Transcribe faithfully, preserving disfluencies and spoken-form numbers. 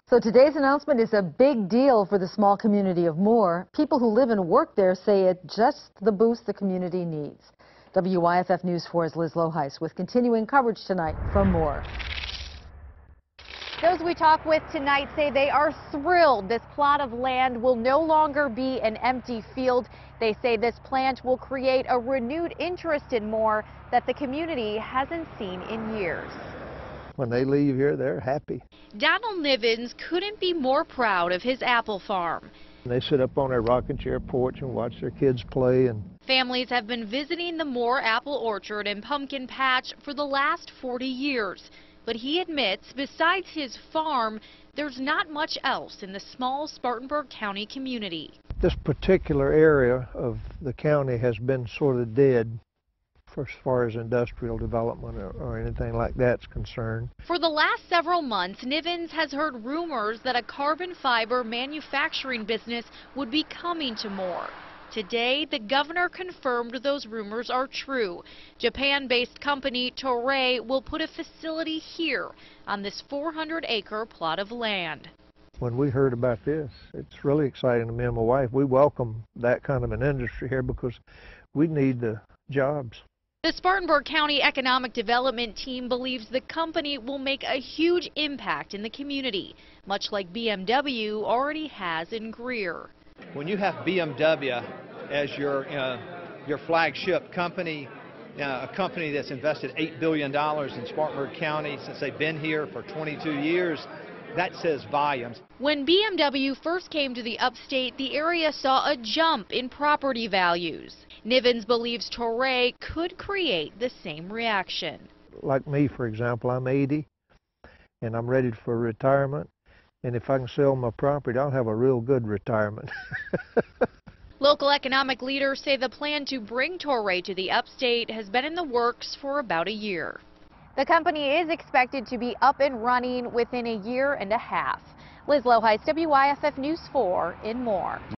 So today's announcement is a big deal for the small community of Moore. People who live and work there say it's just the boost the community needs. W Y F F News four's Liz Loheis with continuing coverage tonight from Moore. Those we talk with tonight say they are thrilled this plot of land will no longer be an empty field. They say this plant will create a renewed interest in Moore that the community hasn't seen in years. When they leave here, they're happy. Donald Nivens couldn't be more proud of his apple farm. They sit up on their rocking chair porch and watch their kids play. And families have been visiting the Moore apple orchard and pumpkin patch for the last forty years. But he admits, besides his farm, there's not much else in the small Spartanburg County community. This particular area of the county has been sort of dead for as far as industrial development or, or anything like that's concerned. For the last several months, Nivens has heard rumors that a carbon fiber manufacturing business would be coming to Moore. Today, the governor confirmed those rumors are true. Japan-based company Toray will put a facility here on this four hundred acre plot of land. When we heard about this, it's really exciting to me and my wife. We welcome that kind of an industry here because we need the jobs. The Spartanburg County Economic Development Team believes the company will make a huge impact in the community, much like B M W already has in Greer. When you have B M W as your uh, your flagship company, uh, a company that's invested eight billion dollars in Spartanburg County since they've been here for twenty-two years, that says volumes. When B M W first came to the Upstate, the area saw a jump in property values. Nivens believes Toray could create the same reaction. Like me, for example, I'm eighty and I'm ready for retirement. And if I can sell my property, I'll have a real good retirement. Local economic leaders say the plan to bring Toray to the Upstate has been in the works for about a year. The company is expected to be up and running within a year and a half. Liz Loheis, W Y F F News four in Moore.